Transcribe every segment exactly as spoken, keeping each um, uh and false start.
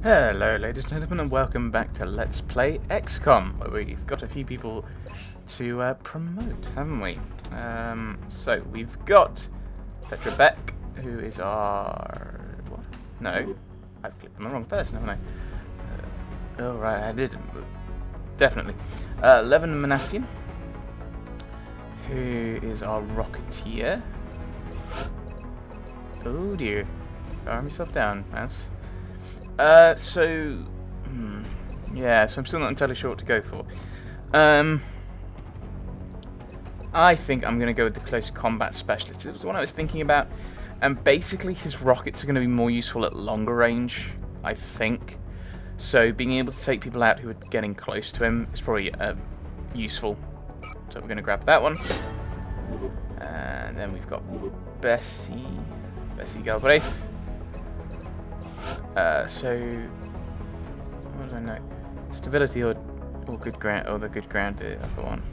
Hello ladies and gentlemen, and welcome back to Let's Play X COM, where we've got a few people to uh, promote, haven't we? Um, so, we've got Petra Beck, who is our... what? No, I've clicked on the wrong person, haven't I? Uh, oh right, I did. Definitely. Uh, Levin Manassian, who is our Rocketeer. Oh dear. Arm yourself down, mouse. Uh, so, hmm, yeah, so I'm still not entirely sure what to go for. Um, I think I'm going to go with the close combat specialist. It was the one I was thinking about, and basically his rockets are going to be more useful at longer range, I think. So being able to take people out who are getting close to him is probably uh, useful. So we're going to grab that one. And then we've got Bessie, Bessie Galbraith. Uh, so, what do I know? Stability or, or good ground, or the good ground, the other one.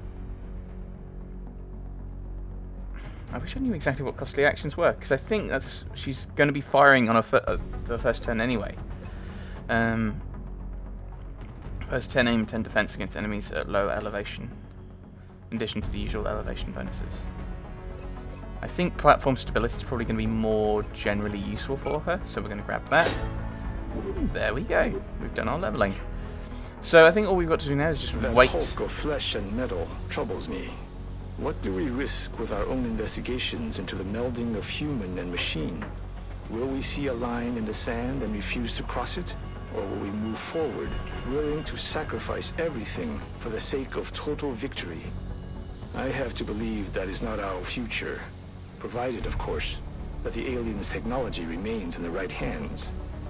I wish I knew exactly what costly actions were, because I think that's she's going to be firing on her uh, the first turn anyway. Um, first ten aim, ten defense against enemies at low elevation, in addition to the usual elevation bonuses. I think platform stability is probably going to be more generally useful for her, so we're going to grab that. There we go. We've done our leveling. So I think all we've got to do now is just that wait. Hulk of flesh and metal troubles me. What do we risk with our own investigations into the melding of human and machine? Will we see a line in the sand and refuse to cross it? Or will we move forward, willing to sacrifice everything for the sake of total victory? I have to believe that is not our future. Provided, of course, that the aliens' technology remains in the right hands.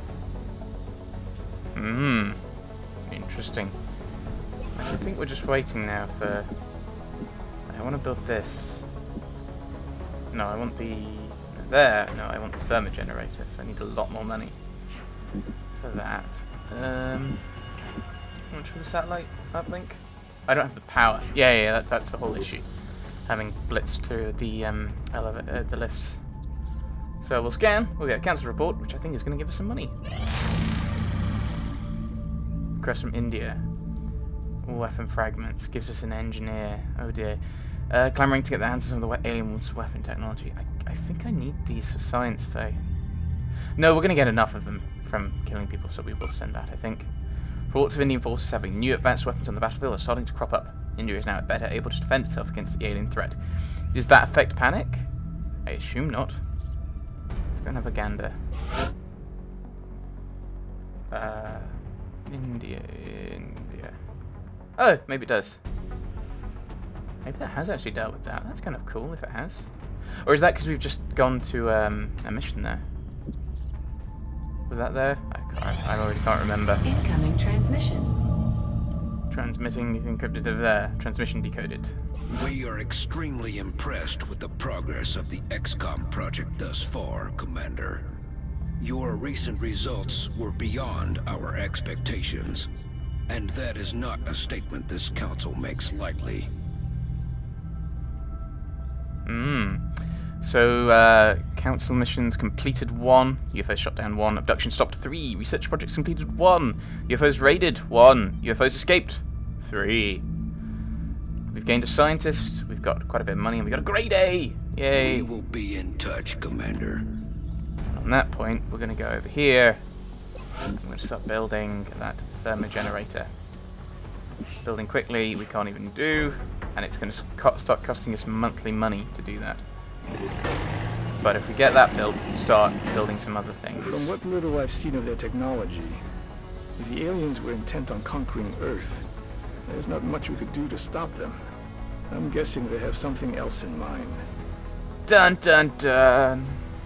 Hmm. Interesting. I think we're just waiting now for... I want to build this. No, I want the... There! No, I want the thermogenerator, so I need a lot more money for that. Um, how much for the satellite uplink? I don't have the power. Yeah, yeah, that, that's the whole issue. Having blitzed through the um, elevator, uh, the lifts. So we'll scan, we'll get a cancel report, which I think is going to give us some money. Request from India. Weapon fragments, gives us an engineer. Oh dear. Uh, clamoring to get the hands on some of the alien's weapon technology. I, I think I need these for science though. No, we're going to get enough of them from killing people, so we will send that, I think. Reports of Indian forces having new advanced weapons on the battlefield are starting to crop up. India is now better able to defend itself against the alien threat. Does that affect panic? I assume not. Let's go and have a gander. Uh, India, India. Oh, maybe it does. Maybe that has actually dealt with that. That's kind of cool if it has. Or is that because we've just gone to um, a mission there? Was that there? I, can't, I already can't remember. Incoming transmission. Transmitting encrypted over there. Transmission decoded. We are extremely impressed with the progress of the X COM project thus far, Commander. Your recent results were beyond our expectations, and that is not a statement this council makes lightly. Hmm. So, uh, council missions completed one, U F Os shot down one, abduction stopped three, research projects completed one, U F Os raided one, U F Os escaped three. We've gained a scientist, we've got quite a bit of money, and we got a grade A! Yay! We will be in touch, Commander. And on that point, we're going to go over here. I'm going to start building that thermogenerator. Building quickly, we can't even do, and it's going to co start costing us monthly money to do that. But if we get that built, we'll start building some other things. From what little I've seen of their technology, if the aliens were intent on conquering Earth, there's not much we could do to stop them. I'm guessing they have something else in mind. Dun dun dun!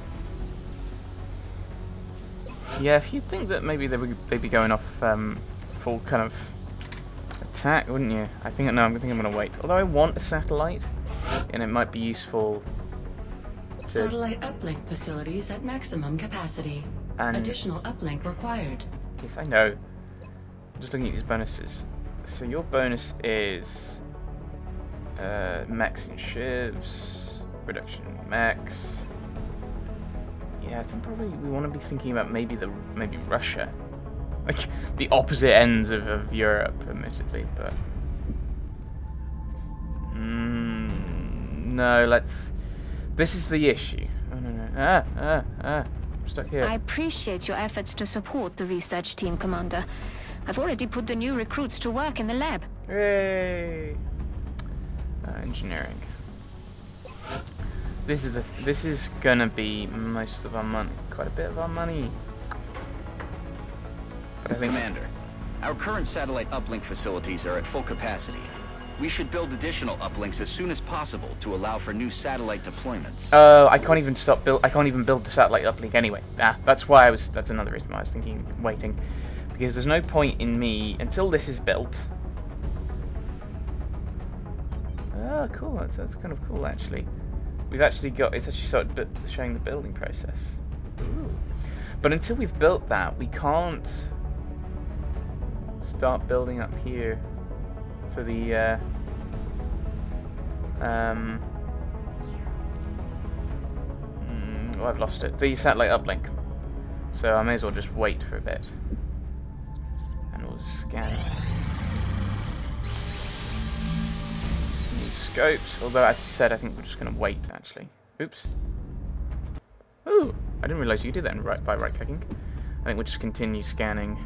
Yeah, if you'd think that maybe they would they'd be going off um, full kind of attack, wouldn't you? I think no, I think I'm going to wait. Although I want a satellite, and it might be useful. Satellite uplink facilities at maximum capacity. And additional uplink required. Yes, I know. I'm just looking at these bonuses. So your bonus is uh, max in shivs, reduction in max. Yeah, I think probably we want to be thinking about maybe the maybe Russia. Like, the opposite ends of, of Europe, admittedly, but... Mm, no, let's... This is the issue. Oh, no, no. Ah, ah, ah. I'm stuck here. I appreciate your efforts to support the research team, Commander. I've already put the new recruits to work in the lab. Yay! Uh, engineering. This is the. This is gonna be most of our money. Quite a bit of our money. But I think. Commander, our current satellite uplink facilities are at full capacity. We should build additional uplinks as soon as possible to allow for new satellite deployments. Oh, uh, I can't even stop build. I can't even build the satellite uplink anyway. Ah, that's why I was. That's another reason why I was thinking waiting, because there's no point in me until this is built. Oh, cool. That's that's kind of cool actually. We've actually got. It's actually sort of showing the building process. Ooh. But until we've built that, we can't start building up here. For the uh, um, mm, oh, I've lost it. The satellite uplink. So I may as well just wait for a bit, and we'll scan new scopes. Although, as you said, I think we're just going to wait. Actually, oops. Ooh, I didn't realise you could do that in right by right-clicking. I think we'll just continue scanning.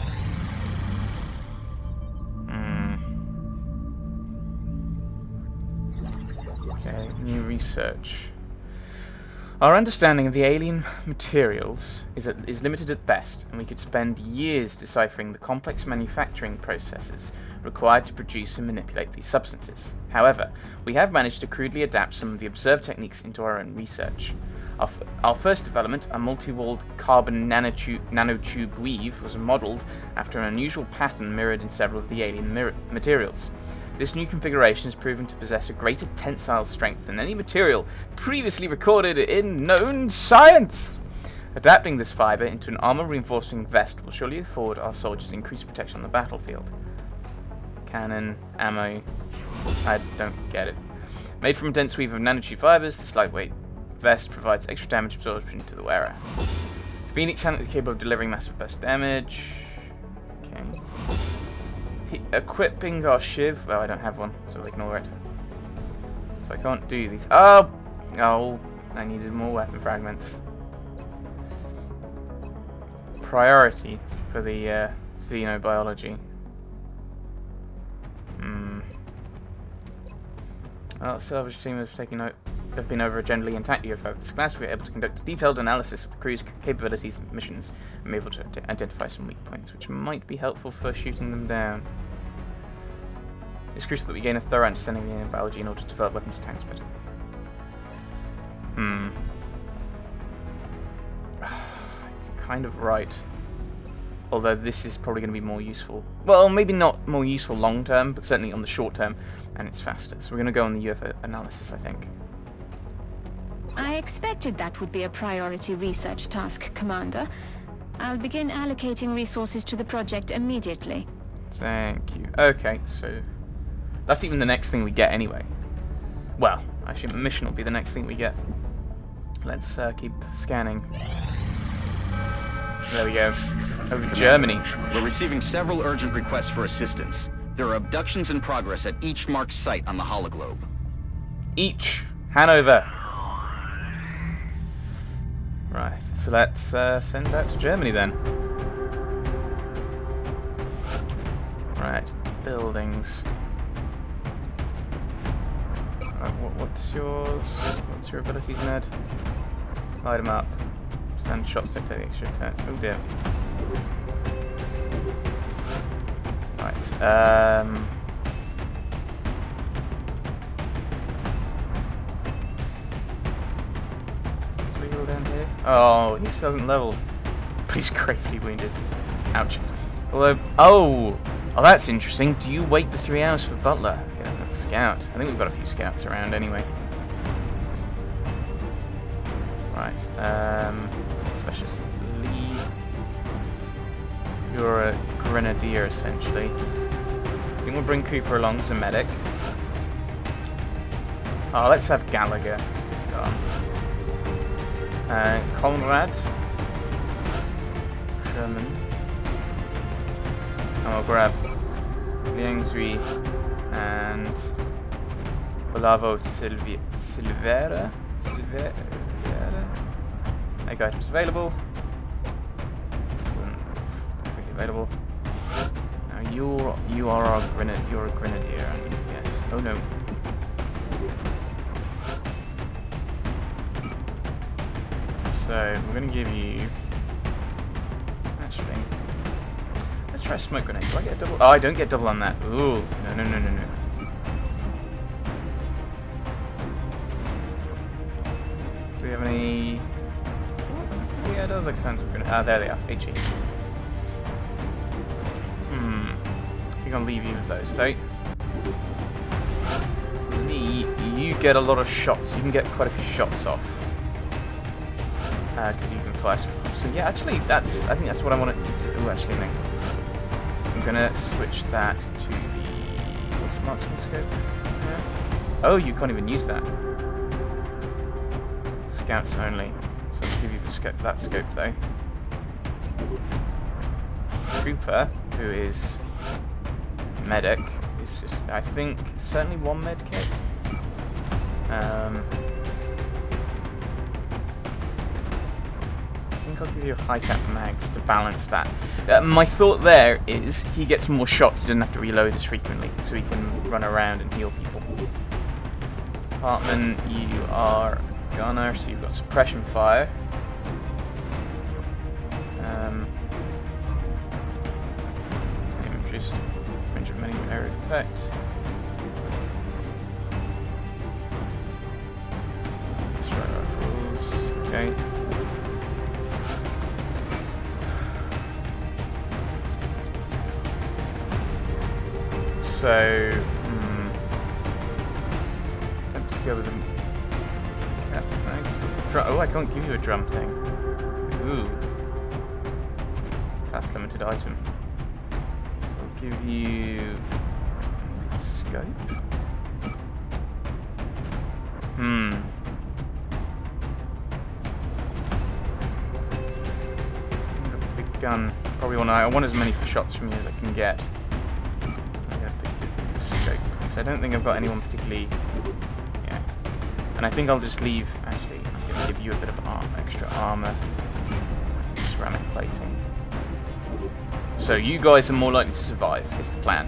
Okay, new research. Our understanding of the alien materials is, at, is limited at best, and we could spend years deciphering the complex manufacturing processes required to produce and manipulate these substances. However, we have managed to crudely adapt some of the observed techniques into our own research. Our, f our first development, a multi-walled carbon nanotube, nanotube weave, was modelled after an unusual pattern mirrored in several of the alien materials. This new configuration is proven to possess a greater tensile strength than any material previously recorded in known science. Adapting this fibre into an armour-reinforcing vest will surely afford our soldiers increased protection on the battlefield. Cannon, ammo... I don't get it. Made from a dense weave of nanotube fibres, this lightweight vest provides extra damage absorption to the wearer. Phoenix Helmet is capable of delivering massive burst damage. Okay. Equipping our shiv. Well, I don't have one, so we'll ignore it. So I can't do these. Oh! Oh, I needed more weapon fragments. Priority for the uh, xenobiology. Hmm. Well, salvage team has taken out. Have been over a generally intact U F O of this class. We are able to conduct a detailed analysis of the crew's capabilities and missions, and be able to identify some weak points, which might be helpful for shooting them down. It's crucial that we gain a thorough understanding of the biology in order to develop weapons and tanks better. Hmm. You're kind of right. Although this is probably going to be more useful. Well, maybe not more useful long term, but certainly on the short term, and it's faster. So we're going to go on the U F O analysis, I think. I expected that would be a priority research task, Commander. I'll begin allocating resources to the project immediately. Thank you. Okay, so that's even the next thing we get anyway. Well, actually, mission will be the next thing we get. Let's uh, keep scanning. There we go. Over to Germany. We're receiving several urgent requests for assistance. There are abductions in progress at each marked site on the hologlobe. Each. Hanover. Right, so let's uh, send that to Germany then. Right, buildings. Right, what, what's yours? What's your abilities, Ned? Light them up. Stand shots, don't take the extra turn. Oh dear. Right, um... down here. Oh, he still hasn't leveled. But he's gravely wounded. Ouch. Although, oh, oh, that's interesting. Do you wait the three hours for Butler? Get another scout. I think we've got a few scouts around anyway. Right. Um, Specialist Lee. You're a grenadier essentially. I think we'll bring Cooper along as a medic. Oh, let's have Gallagher. Go on. Uh, Conrad, Sherman, And we'll grab Liangzui and Olavo Silvi Silvera. Silvera. Make items available. Perfectly available. Now you're you are our grenadier. You're a grenadier, aren't you? Yes. Oh no. So we're gonna give you. Actually, let's try a smoke grenade. Do I get a double? Oh, I don't get double on that. Ooh, no, no, no, no, no. Do we have any? I think we had other kinds of grenades. Ah, there they are. H E. Hmm. I think I'll leave you with those, though. Me, you get a lot of shots. You can get quite a few shots off. Because uh, you can fire some. So yeah, actually, that's. I think that's what I want to. Oh, actually, no. I'm gonna switch that to the. What's it, marksman scope? Yeah. Oh, you can't even use that. Scouts only. So I'll give you the scope. That scope though. Cooper, who is medic, is just. I think certainly one med kit. Um. I'll give you a high cap mags to balance that. Uh, my thought there is he gets more shots, he doesn't have to reload as frequently, so he can run around and heal people. Hartman, you are a gunner, so you've got suppression fire. Um, just range of many area effect. Strike rifles, okay. So, hmm. Tempted to go with a cap mags. Oh, I can't give you a drum thing. Ooh. Fast limited item. So I'll give you maybe the scope. Hmm. A big gun. Probably want. I want as many shots from you as I can get. I don't think I've got anyone particularly, yeah, and I think I'll just leave, actually, I'm going to give you a bit of arm, extra armor, ceramic plating, so you guys are more likely to survive, is the plan.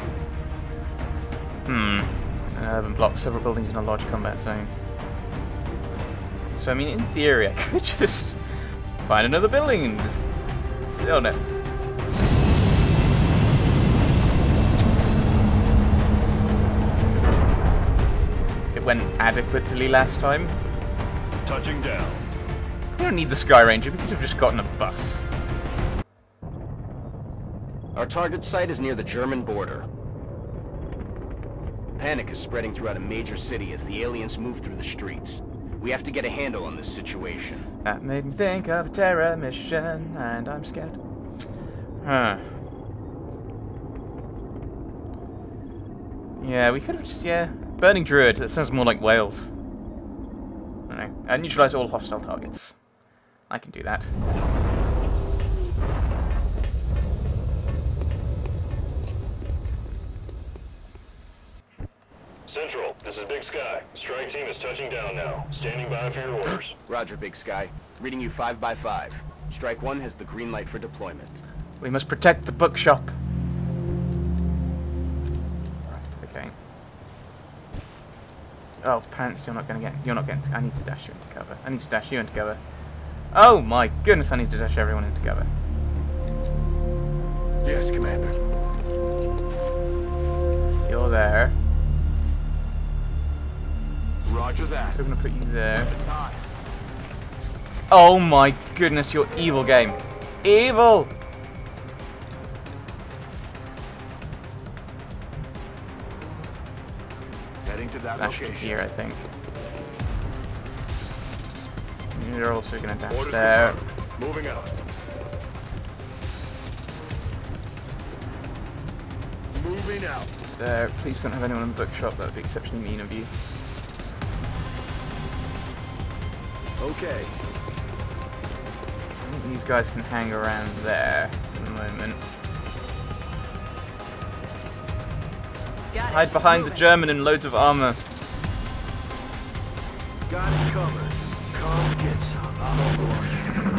Hmm, an urban block, several buildings in a large combat zone, so I mean, in theory, I could just find another building and just sit on it. Went adequately last time. Touching down. We don't need the Sky Ranger, we could have just gotten a bus. Our target site is near the German border. Panic is spreading throughout a major city as the aliens move through the streets. We have to get a handle on this situation. That made me think of a terror mission, and I'm scared. Huh. Yeah, we could have just, yeah. Burning Druid, that sounds more like Wales. I don't know. Uh, neutralize all hostile targets. I can do that. Central, this is Big Sky. Strike team is touching down now. Standing by for your orders. Roger, Big Sky. Reading you five by five. Strike one has the green light for deployment. We must protect the bookshop. Right, okay. Oh, pants, you're not gonna get, you're not getting, I need to dash you into cover. I need to dash you into cover. Oh my goodness, I need to dash everyone into cover. Yes, Commander. You're there. Roger that. So I'm gonna put you there. Oh my goodness, you're evil game. Evil! Heading to that Dash to location. here, I think. You're also gonna dash Orders there. confirmed. Moving out. Moving out. There. Please don't have anyone in the bookshop. That would be exceptionally mean of you. Okay. I think these guys can hang around there for the moment. Hide behind the German in loads of armor. Got it covered. Come get some. I'll launch.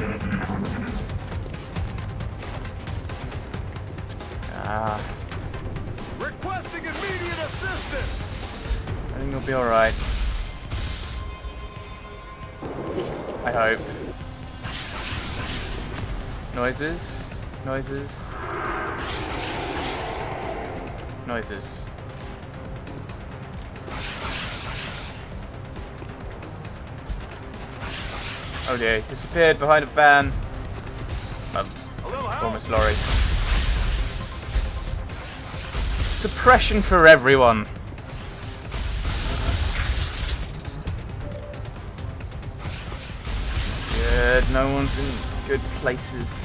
Ah. Requesting immediate assistance. I think it'll be alright. I hope. Noises. Noises. Noises. Oh dear, disappeared behind a van. Um, almost lorry. Suppression for everyone. Good, no one's in good places.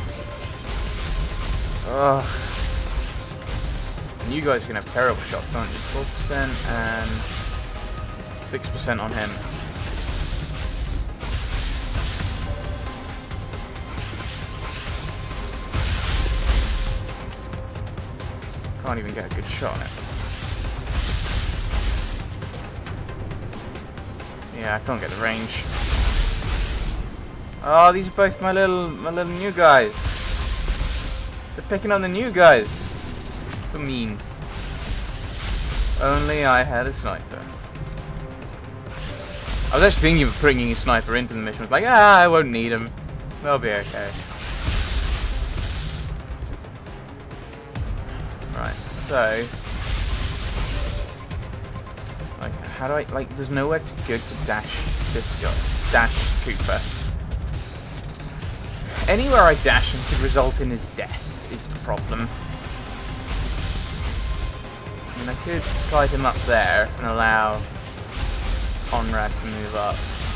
Ugh. And you guys are gonna have terrible shots, aren't you? four percent and six percent on him. Can't even get a good shot on it. Yeah, I can't get the range. Oh, these are both my little my little new guys. They're picking on the new guys. So mean. Only I had a sniper. I was actually thinking of bringing a sniper into the mission. I was like, ah, I won't need him. They'll be okay. Right, so like, how do I like? There's nowhere to go to dash this guy. To dash Cooper. Anywhere I dash him could result in his death. Is the problem. I mean, I could slide him up there and allow Conrad to move up.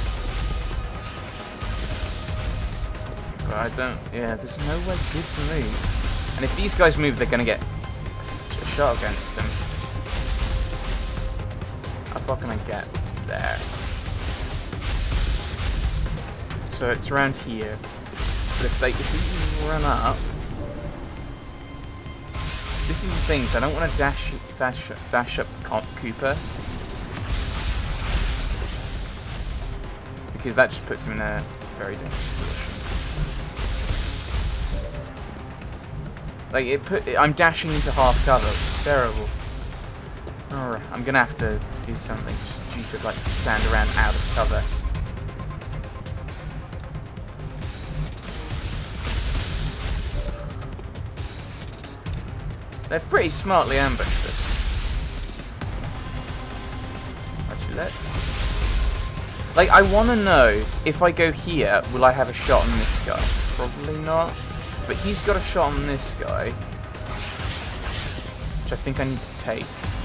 But I don't, yeah, there's no way good to move. And if these guys move, they're going to get a shot against him. How far can I get there? So it's around here. But if they, if we run up, this is the thing, so I don't want to dash, dash, dash up Cooper. Because that just puts him in a very dangerous position. Like, it put, it, I'm dashing into half cover, it's terrible. Alright, I'm gonna have to do something stupid like stand around out of cover. They've pretty smartly ambushed us. Actually, let's... Like, I want to know, if I go here, will I have a shot on this guy? Probably not. But he's got a shot on this guy. Which I think I need to take.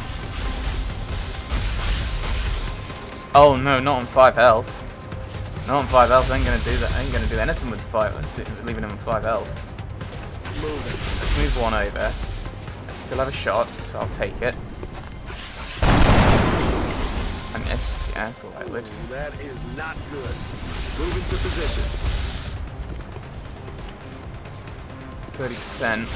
Oh, no, not on five health. Not on five health, I ain't going to do that. I ain't going to do anything with five, leaving him on five health. Let's move one over. Still have a shot, so I'll take it. I missed. Yeah, I thought I would. That is not good. Move into position. thirty percent.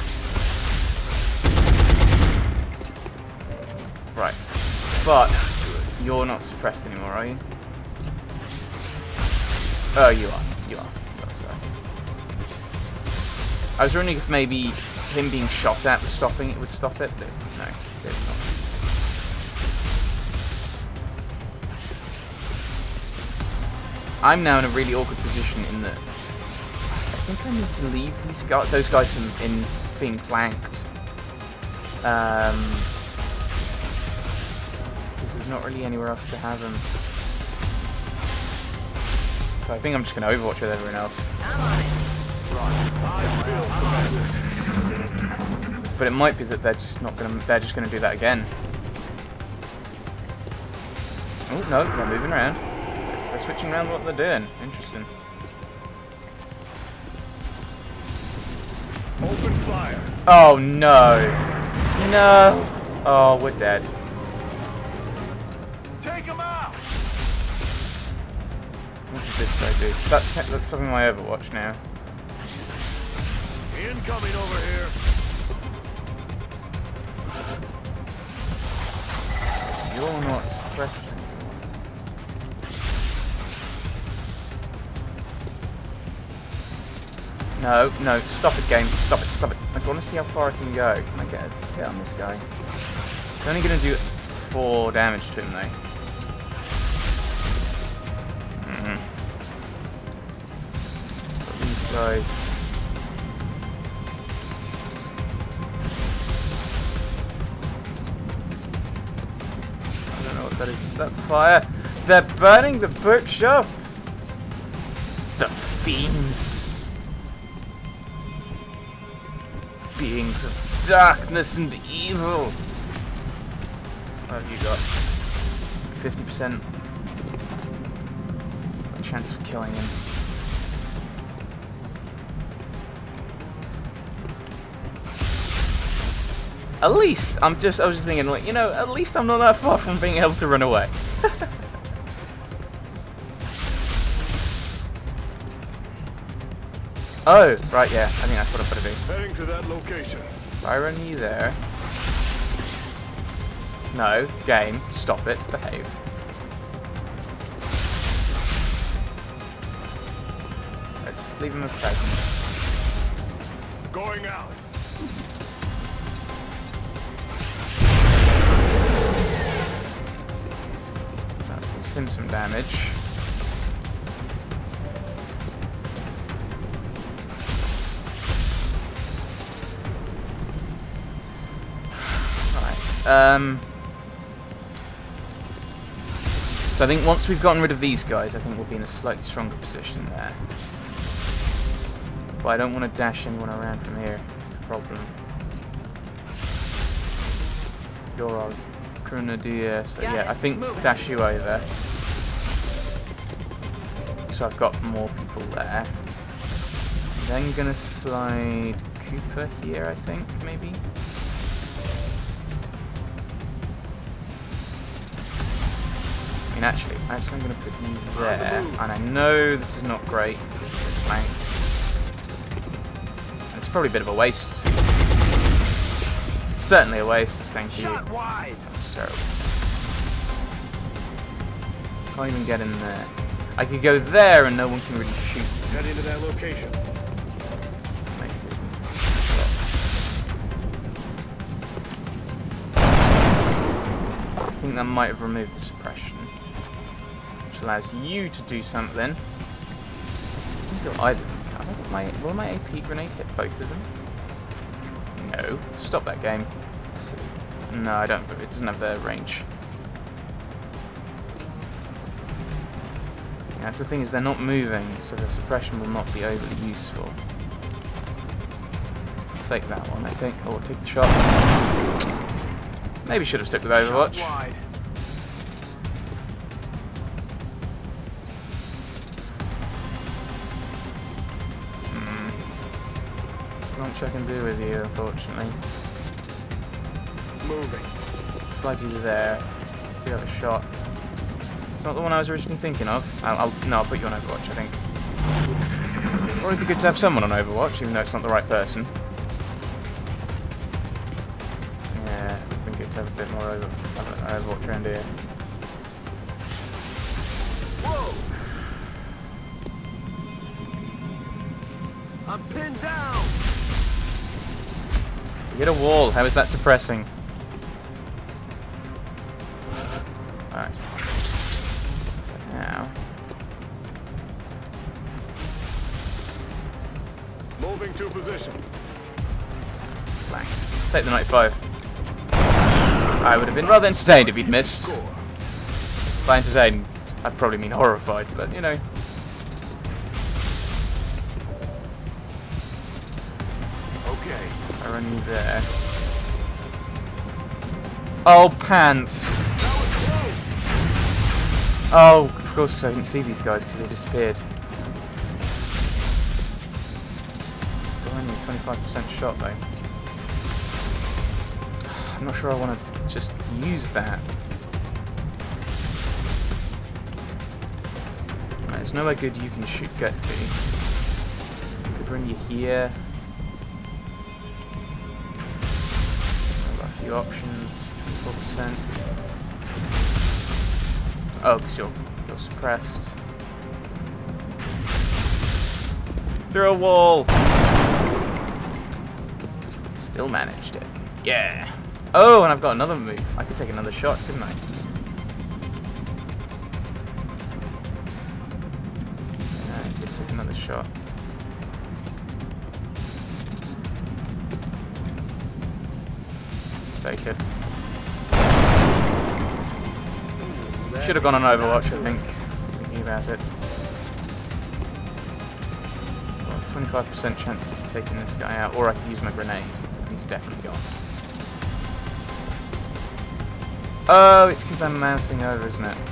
Right. But you're not suppressed anymore, are you? Oh, you are. You are. You are, sorry. I was wondering if maybe him being shot at was stopping it would stop it, but no, it's not. I'm now in a really awkward position in that I think I need to leave these guys, those guys from in being flanked, um, because there's not really anywhere else to have them. So I think I'm just going to Overwatch with everyone else. But it might be that they're just not gonna they're just gonna do that again. Oh no, they're moving around. They're switching around what they're doing. Interesting. Open fire. Oh no. No. Oh, we're dead. Take him out. What does this guy do? That's that's stopping my Overwatch now. Incoming over here. You're not suppressed. No, no, stop it, game. Stop it, stop it. I want to see how far I can go. Can I get a hit on this guy? It's only going to do four damage to him, though. Mm-hmm. But these guys... I don't know what that is. Is that fire? They're burning the bookshop! The fiends! Beings of darkness and evil. What have you got? fifty percent chance of killing him. At least I'm just I was just thinking, like, you know, at least I'm not that far from being able to run away. Oh, right, yeah. I think that's what I'm gonna do. Heading to that location. If I run you there. No, game, stop it, behave. Let's leave him a present. Going out. That gives him some damage. Um, so I think once we've gotten rid of these guys, I think we'll be in a slightly stronger position there. But I don't want to dash anyone around from here. That's the problem. You're our grenadier, so yeah, I think dash you over. So I've got more people there. Then you're gonna slide Cooper here, I think, maybe. I mean, actually, actually, I'm going to put you there, and I know this is not great. This is flanked. And it's probably a bit of a waste. It's certainly a waste. Thank you. That was terrible. Can't even get in there. I could go there, and no one can really shoot. Head into that location. Make business. I think that might have removed the suppression. Allows you to do something. Either my, will my A P grenade hit both of them? No. Stop that game. It's, no, I don't. It doesn't have the range. Yeah, that's the thing, is they're not moving, so the suppression will not be overly useful. Let's take that one. I think. Oh, take the shot. Maybe should have stuck with Overwatch. Not much I can do with you, unfortunately. Moving. Slide you there. Do have a shot. It's not the one I was originally thinking of. I'll, I'll no, I'll put you on Overwatch, I think. It'd probably be good to have someone on Overwatch, even though it's not the right person. Yeah, it'd be good to have a bit more over, Overwatch around here. Whoa! I'm pinned down. You hit a wall. How is that suppressing? Alright. Now. Moving to position. Flanked. Take the ninety-five. I would have been rather entertained if he'd missed. By entertained, I'd probably mean horrified, but you know. Okay. I run you there. Oh, pants! Oh, of course I didn't see these guys because they disappeared. Still only a twenty-five percent shot though. I'm not sure I want to just use that. Right, there's nowhere good you can shoot get to. I could run you here. I've got a few options. four percent. Oh, because you're, you're suppressed. Through a wall! Still managed it. Yeah! Oh, and I've got another move. I could take another shot, couldn't I? Yeah, I could take another shot. Take it. Should have gone on Overwatch, I think. Thinking about it. Well, twenty-five percent chance of taking this guy out, or I could use my grenade. He's definitely gone. Oh, it's because I'm mousing over, isn't it?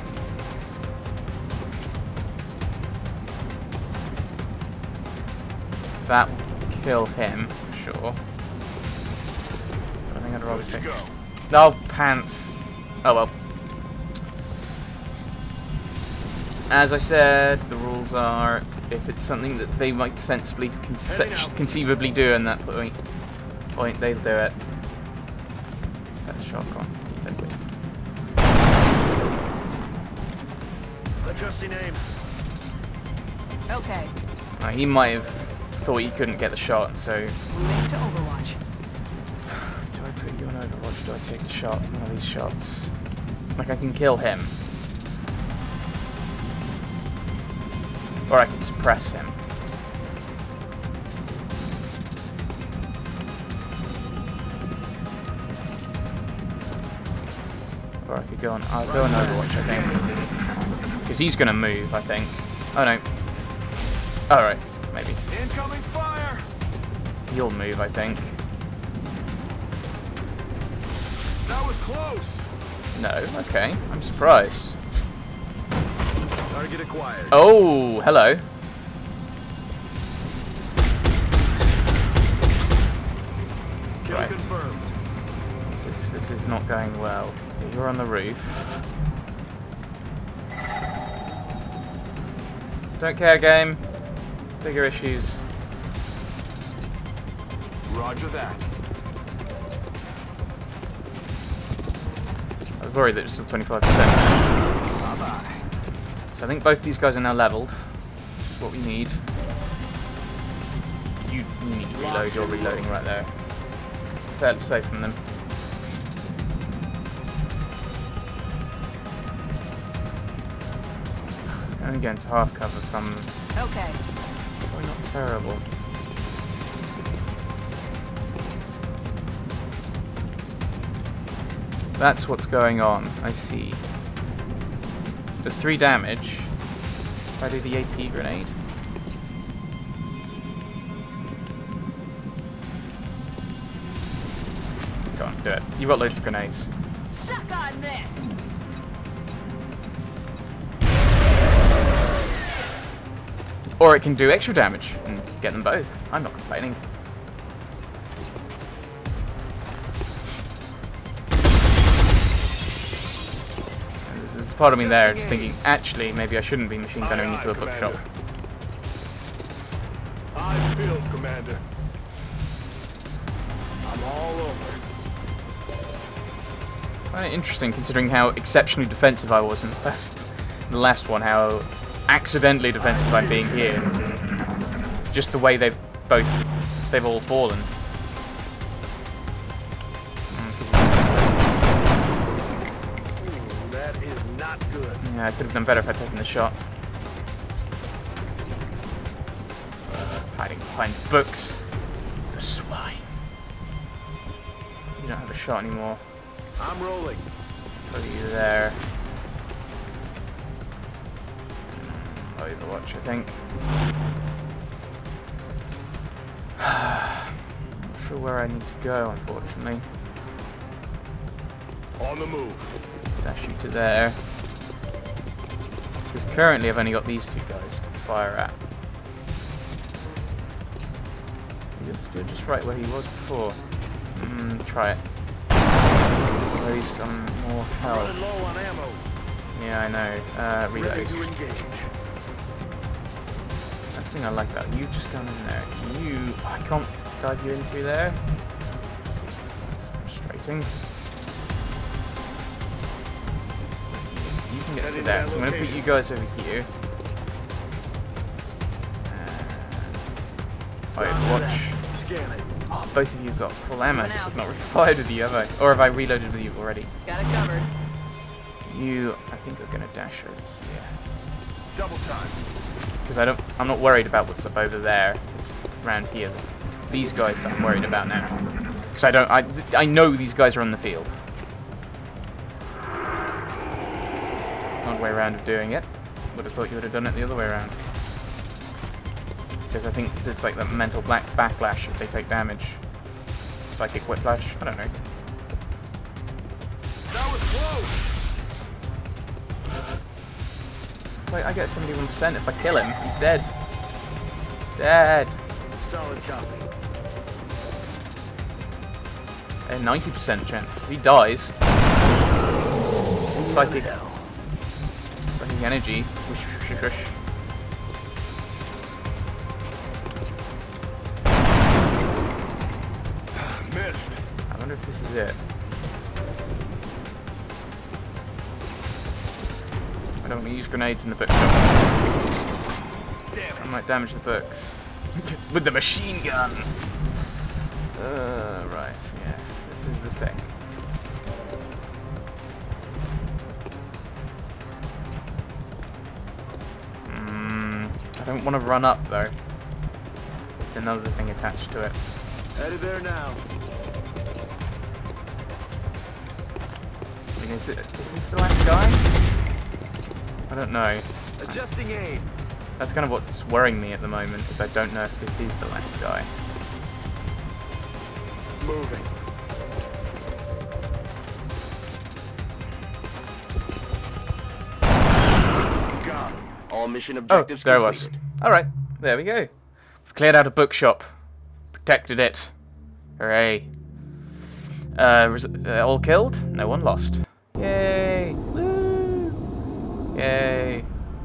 That will kill him, for sure. I think I'd rather take... Oh, pants. Oh well. As I said, the rules are, if it's something that they might sensibly, conce conceivably do in that point, point they'll do it. That's shotgun. You take it. Adjusting aim. Okay. Uh, he might have thought he couldn't get the shot, so... Move to Overwatch. Do I put you on Overwatch? Do I take a shot? One of these shots. Like, I can kill him. Or I can suppress him. Or I could go on... I'll go on Overwatch, I think. Because he's going to move, I think. Oh, no. Alright, maybe. Incoming fire! He'll move, I think. That was close! No, okay. I'm surprised. Target acquired. Oh, hello. Kill Right. confirmed. This is this is not going well. You're on the roof. Don't care, game. Bigger issues. Roger that. I was worried that it was still twenty-five percent. Bye-bye. So I think both these guys are now leveled, which is what we need. You, you need to reload, you're reloading right there. Fairly safe from them. Only going to half cover from... Okay. Probably not terrible. That's what's going on, I see. Does three damage. If I do the A P grenade. Go on, do it. You've got loads of grenades. Suck on this! Or it can do extra damage and get them both. I'm not complaining. There's, there's part of me there just thinking, actually, maybe I shouldn't be machine gunning into a bookshop. Eyes peeled, Commander. I'm all over. Kind of interesting considering how exceptionally defensive I was in the last, the last one, how accidentally defensive I'm being here. Just the way they've both, they've all fallen. Ooh, that is not good. Yeah, I could have done better if I'd taken the shot. Hiding behind books. The swine. You don't have a shot anymore. I'm rolling. Put you there. Overwatch, I think. Not sure where I need to go, unfortunately. On the move. Dash you to there. Because currently I've only got these two guys to fire at. Just do it just right where he was before. Mm, try it. Raise some more health. Running low on ammo. Yeah, I know. Uh, Ready reload. to engage. That's the thing I like about you. Just going in there. You, I can't dive you in through there. That's frustrating. you can get to there. So I'm going to put you guys over here. Alright, watch. Oh, both of you have got full ammo, because I've not really fired with you, have I? Or have I reloaded with you already? Got it covered. You, I think, are going to dash over here. Double time. Because I don't, I'm not worried about what's up over there. It's around here. These guys that I'm worried about now. Because I don't, I, I know these guys are on the field. Odd way around of doing it. Would have thought you would have done it the other way around. Because I think there's like that mental black backlash if they take damage. Psychic whiplash. I don't know. That was close. It's like I get seventy-one percent if I kill him. He's dead. Dead. Solid copy. A ninety percent chance. If he dies. Psychic. Psychic energy. Whoosh, whoosh, whoosh. Missed. I wonder if this is it. I don't want to use grenades in the bookshop. Damn it. I might damage the books. With the machine gun! Uh, right, yes, this is the thing. Mm, I don't want to run up though. It's another thing attached to it. Headed there now. I mean, is, it, is this the last guy? I don't know. Adjusting aim. That's kind of what's worrying me at the moment, is I don't know if this is the last guy. Moving. Got him. All mission Oh, objectives there it was. completed. Alright, there we go. We've cleared out a bookshop. Protected it. Hooray. Uh, res uh, all killed? No one lost. Yay! Woo! Yay!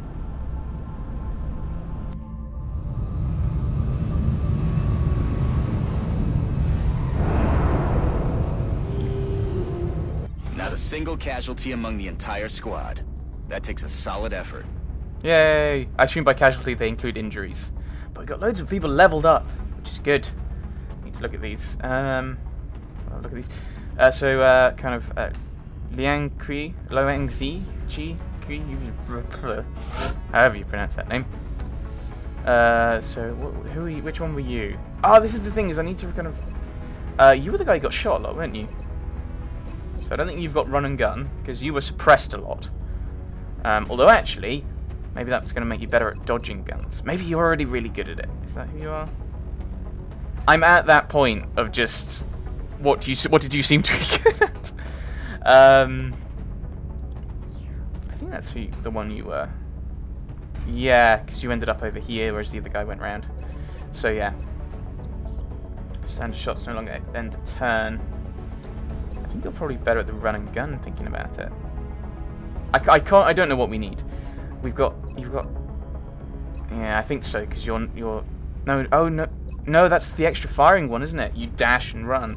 Not a single casualty among the entire squad. That takes a solid effort. Yay! I assume by casualty they include injuries. But we've got loads of people leveled up, which is good. Need to look at these. Um, well, look at these. Uh, so, uh, kind of, uh, Liang Kui, Loang Zi, Chi, Kui, however you pronounce that name. Uh, so, wh who are you, which one were you? Oh, this is the thing, is I need to kind of, uh, you were the guy who got shot a lot, weren't you? So I don't think you've got run and gun, because you were suppressed a lot. Um, although actually, maybe that's going to make you better at dodging guns. Maybe you're already really good at it. Is that who you are? I'm at that point of just, what do you, what did you seem to be good at? Um, I think that's who, the one you were. Yeah, because you ended up over here, whereas the other guy went round. So yeah. Standard shots no longer end a turn. I think you're probably better at the run and gun, thinking about it. I, I can't. I don't know what we need. We've got. You've got. Yeah, I think so. Because you're. You're. No. Oh no. No, that's the extra firing one, isn't it? You dash and run.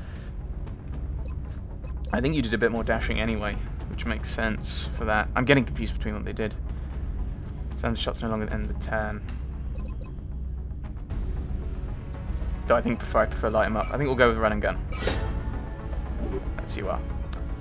I think you did a bit more dashing anyway, which makes sense for that. I'm getting confused between what they did. Standard shots no longer end the turn. Though I think prefer I prefer light 'em up. I think we'll go with run and gun. That's you are.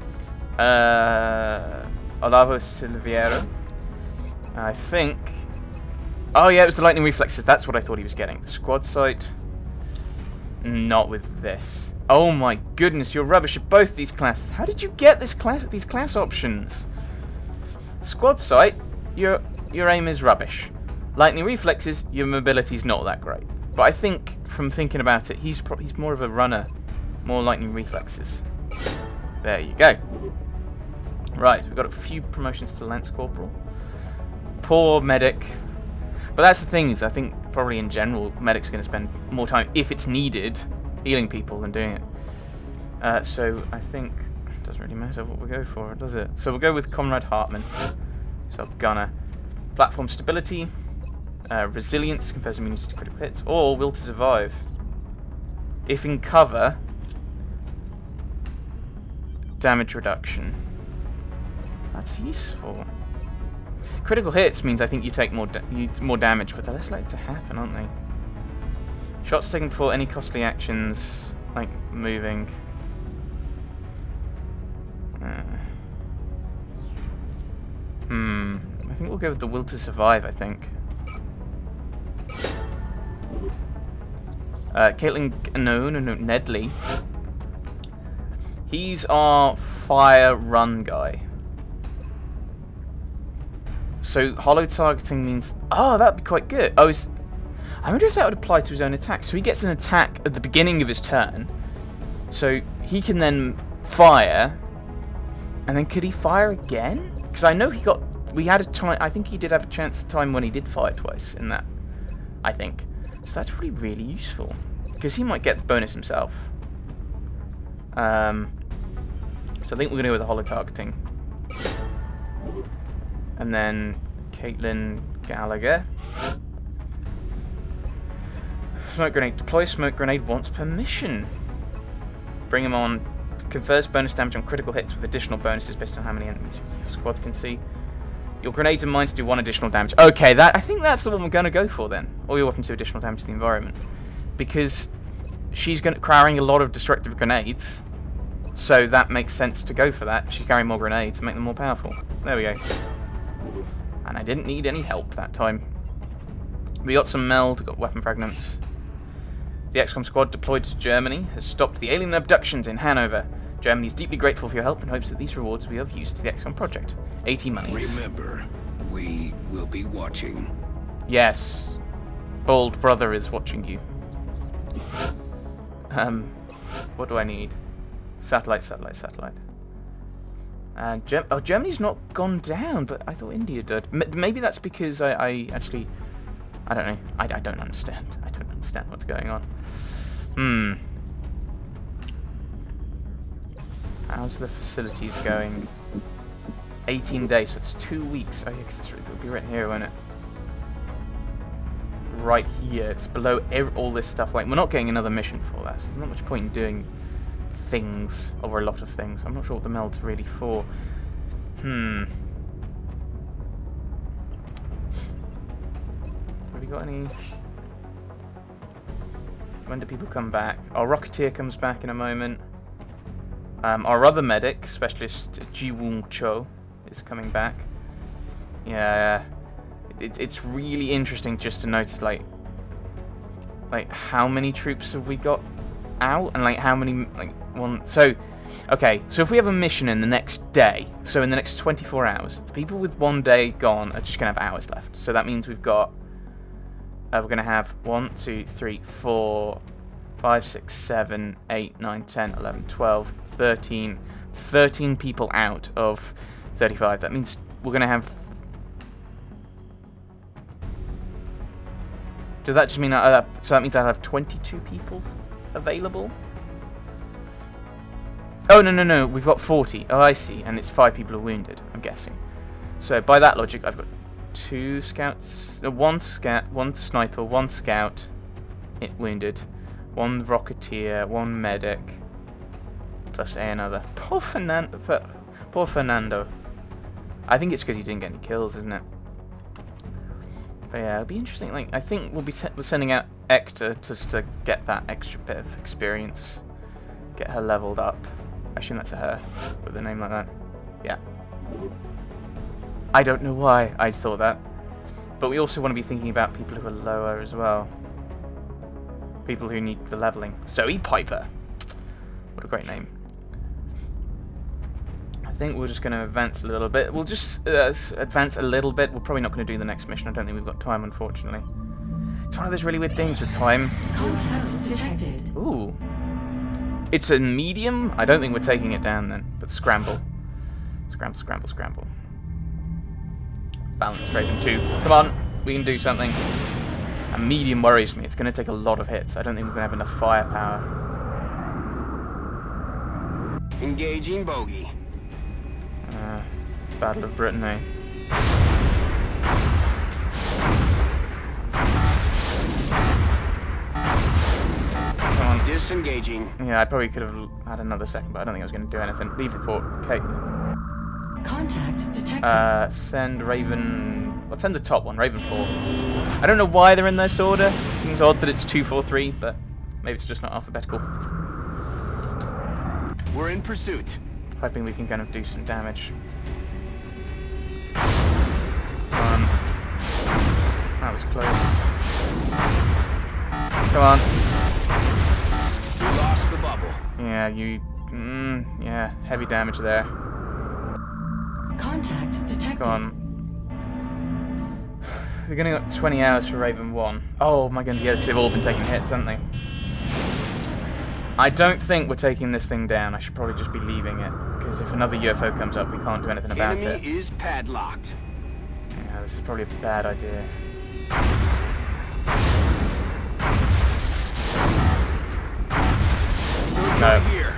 Uh, Olavo Silviero. I think. Oh yeah, it was the lightning reflexes. That's what I thought he was getting. The squad sight. Not with this. Oh my goodness, you're rubbish at both these classes. How did you get this class? These class options? Squad sight. Your your aim is rubbish. Lightning reflexes. Your mobility's not that great. But I think from thinking about it, he's pro he's more of a runner. More lightning reflexes. There you go. Right, we've got a few promotions to Lance Corporal. Poor medic. But that's the thing, is I think probably in general, medics are going to spend more time, if it's needed, healing people than doing it. Uh, so I think it doesn't really matter what we go for, does it? So we'll go with Comrade Hartman. So Gunner. Platform stability. Uh, resilience, confers immunity to critical hits. Or will to survive. If in cover, damage reduction. That's useful. Critical hits means I think you take more da you more damage, but they're less likely to happen, aren't they? Shots taken before any costly actions, like moving. Uh, hmm. I think we'll go with the will to survive, I think. Uh, Caitlin, no, no, no, Nedley. He's our fire run guy. So hollow targeting means, oh, that'd be quite good. Oh, is, I wonder if that would apply to his own attack. So he gets an attack at the beginning of his turn, so he can then fire, and then could he fire again? Because I know he got, we had a time. I think he did have a chance time when he did fire twice in that. I think so. That's probably really useful because he might get the bonus himself. Um. So I think we're gonna go with the hollow targeting. And then Caitlin Gallagher. Smoke grenade. Deploy smoke grenade once per mission. Bring him on. Confers bonus damage on critical hits with additional bonuses based on how many enemies your squad can see. Your grenades and mines do one additional damage. Okay, that I think that's the one we're going to go for then. All your weapons do additional damage to the environment. Because she's going to carrying a lot of destructive grenades. So that makes sense to go for that. She's carrying more grenades to make them more powerful. There we go. And I didn't need any help that time. We got some meld, got weapon fragments. The X COM squad deployed to Germany has stopped the alien abductions in Hanover. Germany is deeply grateful for your help and hopes that these rewards will be of use to the X COM project. eighty monies. Remember, we will be watching. Yes. Bold brother is watching you. Um, what do I need? Satellite, satellite, satellite. And Gem oh, Germany's not gone down, but I thought India did. M maybe that's because I, I actually, I don't know. I, I don't understand. I don't understand what's going on. Hmm. How's the facilities going? eighteen days. So it's two weeks. Oh yeah, because it'll be right here, won't it? Right here. It's below every, all this stuff. Like we're not getting another mission for that. So there's not much point in doing things over a lot of things. I'm not sure what the meld's really for. Hmm. Have we got any? When do people come back? Our Rocketeer comes back in a moment. Um, our other medic, Specialist Ji Woong Cho, is coming back. Yeah, it, it's really interesting just to notice, like, like how many troops have we got out, and like how many, like one. So, okay, so if we have a mission in the next day, so in the next twenty-four hours, the people with one day gone are just gonna have hours left. So that means we've got, uh, we're gonna have one, two, three, four, five, six, seven, eight, nine, ten, eleven, twelve, thirteen, thirteen people out of thirty-five. That means we're gonna have. Does that just mean that, uh, so that means I'll have twenty-two people available? Oh, no, no, no, we've got forty. Oh, I see, and it's five people are wounded, I'm guessing. So, by that logic, I've got two scouts, uh, one scout, one sniper, one scout, it wounded, one rocketeer, one medic, plus a another. Poor Fernando. Poor Fernando. I think it's because he didn't get any kills, isn't it? But yeah, it'll be interesting. Like, I think we'll be we're sending out Ector just to get that extra bit of experience, get her leveled up. I assume that's a her with a name like that. Yeah. I don't know why I thought that, but we also want to be thinking about people who are lower as well. People who need the leveling. Zoe Piper. What a great name. I think we're just going to advance a little bit. We'll just uh, advance a little bit. We're probably not going to do the next mission. I don't think we've got time, unfortunately. It's one of those really weird things with time. Contact detected. Ooh. It's a medium? I don't think we're taking it down then. But scramble. Scramble, scramble, scramble. Balance Raven two. Come on. We can do something. A medium worries me. It's going to take a lot of hits. I don't think we're going to have enough firepower. Engaging bogey. Uh, Battle of Britain, eh? Come on. Disengaging. Yeah, I probably could have had another second, but I don't think I was going to do anything. Leave report. Okay. Contact detected. Uh, send Raven... Let's send the top one, Raven four. I don't know why they're in this order. It seems odd that it's two, four, three, but maybe it's just not alphabetical. We're in pursuit. Hoping we can kind of do some damage. Come on. That was close. Come on. We lost the bubble. Yeah, you... Mm, yeah, heavy damage there. Contact detected. Come on. We're gonna got twenty hours for Raven one. Oh my goodness, yeah, they've all been taking hits, haven't they? I don't think we're taking this thing down. I should probably just be leaving it. Because if another U F O comes up, we can't do anything about Enemy it. is padlocked. Yeah, this is probably a bad idea. No. Here.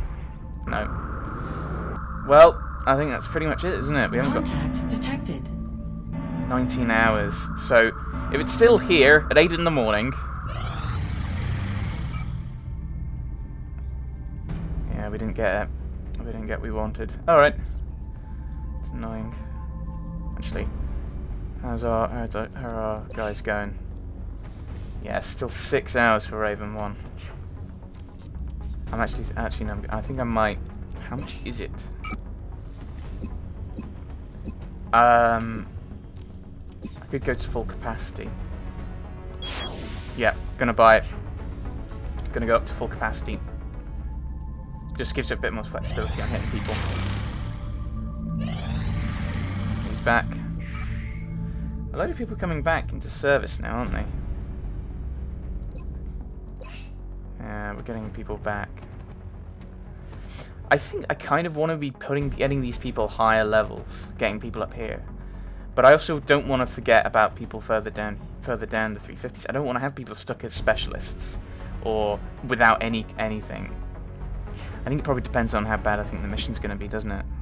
No. Well, I think that's pretty much it, isn't it? We haven't got Contact detected. nineteen hours. So, if it's still here at eight in the morning... Yeah, we didn't get it. We didn't get what we wanted. Alright. It's annoying. Actually, how's our, how's our, how are our guys going? Yeah, still six hours for Raven one. I'm actually, actually, no, I think I might... How much is it? Um... I could go to full capacity. Yeah, gonna buy it. Gonna go up to full capacity. Just gives it a bit more flexibility on hitting people. He's back. A load of people are coming back into service now, aren't they? Yeah, we're getting people back. I think I kind of want to be putting, getting these people higher levels, getting people up here. But I also don't want to forget about people further down, further down the three fifties. I don't want to have people stuck as specialists or without any anything. I think it probably depends on how bad I think the mission's going to be, doesn't it?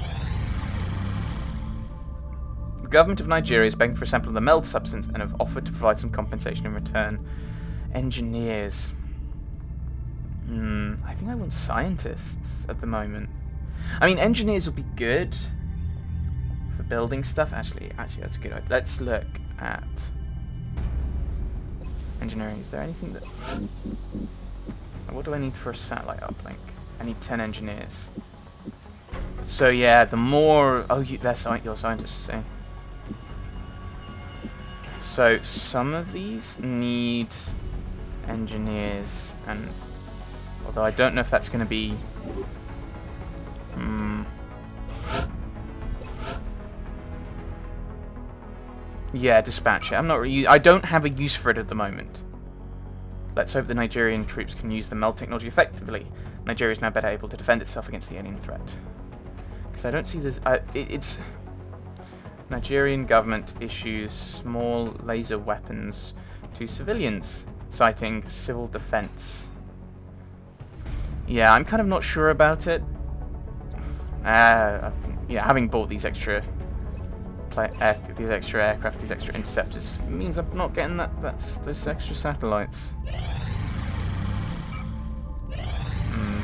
The government of Nigeria is begging for a sample of the meld substance and have offered to provide some compensation in return. Engineers. Hmm, I think I want scientists at the moment. I mean, engineers will be good for building stuff. Actually, actually, that's a good idea. Let's look at engineering. Is there anything that... What do I need for a satellite uplink? I need ten engineers. So yeah, the more... Oh, you, they're sci your scientists, eh? So some of these need engineers, and although I don't know if that's going to be... Hmm... Yeah, dispatch it. I'm not really... I don't have a use for it at the moment. Let's hope the Nigerian troops can use the meld technology effectively. Nigeria is now better able to defend itself against the alien threat. Because I don't see this... Uh, it, it's... Nigerian government issues small laser weapons to civilians, citing civil defense. Yeah, I'm kind of not sure about it. Uh, yeah, having bought these extra... Play, air, these extra aircraft, these extra interceptors, means I'm not getting that. That's those extra satellites. Mm.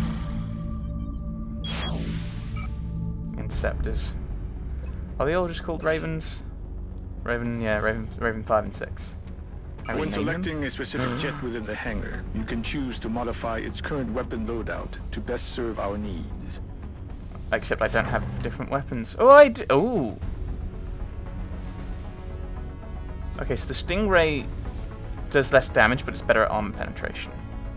Interceptors. Are they all just called Ravens? Raven, yeah, Raven, Raven five and six. How do we When name them? selecting a specific jet within the hangar, you can choose to modify its current weapon loadout to best serve our needs. Except I don't have different weapons. Oh, I do. Oh. Okay, so the Stingray does less damage, but it's better at armor penetration.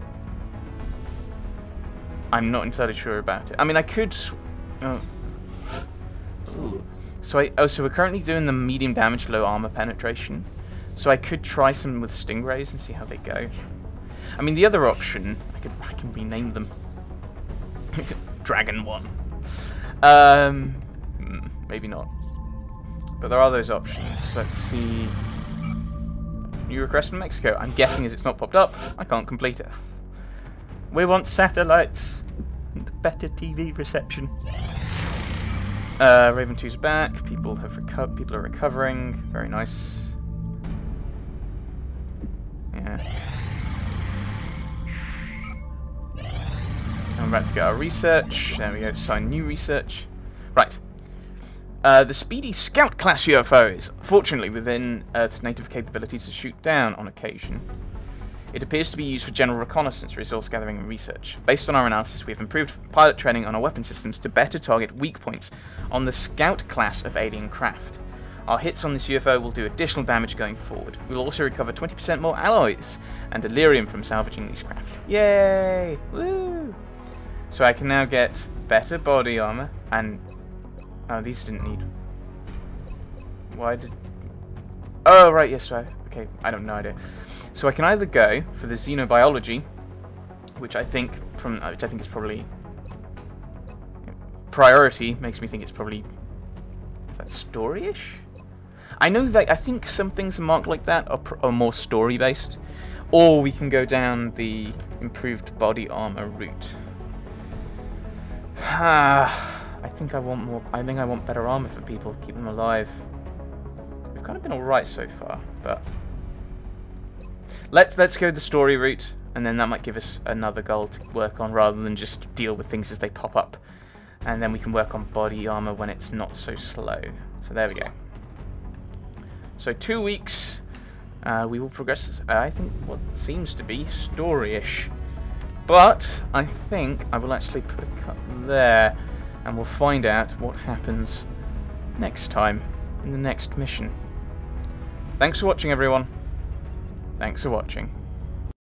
I'm not entirely sure about it. I mean, I could... Oh. Ooh. So I... Oh, so we're currently doing the medium damage, low armor penetration. So I could try some with Stingrays and see how they go. I mean, the other option... I could I can rename them. Dragon one. Um, maybe not. But there are those options. Let's see... New request from Mexico. I'm guessing as it's not popped up, I can't complete it. We want satellites and better T V reception. Uh, Raven two's back. People have reco People are recovering. Very nice. Yeah. I'm about to get our research. There we go. Sign new research. Right. Uh, the speedy Scout class U F O is fortunately within Earth's native capability to shoot down on occasion. It appears to be used for general reconnaissance, resource gathering and research. Based on our analysis, we have improved pilot training on our weapon systems to better target weak points on the Scout class of alien craft. Our hits on this U F O will do additional damage going forward. We will also recover twenty percent more alloys and delirium from salvaging these craft. Yay! Woo! So I can now get better body armor and... Oh, these didn't need... Why did... Oh, right, yes, right. Okay, I don't know idea. So I can either go for the xenobiology, which I think from which I think is probably priority makes me think it's probably is that story-ish. I know that I think some things marked like that are, pr are more story-based, or we can go down the improved body armor route. Ah, I think I want more. I think I want better armor for people, keep them alive. We've kind of been all right so far, but. Let's let's go the story route, and then that might give us another goal to work on, rather than just deal with things as they pop up. And then we can work on body armor when it's not so slow. So there we go. So two weeks, uh, we will progress. Uh, I think what seems to be story-ish, but I think I will actually put a cut there, and we'll find out what happens next time in the next mission. Thanks for watching, everyone. Thanks for watching.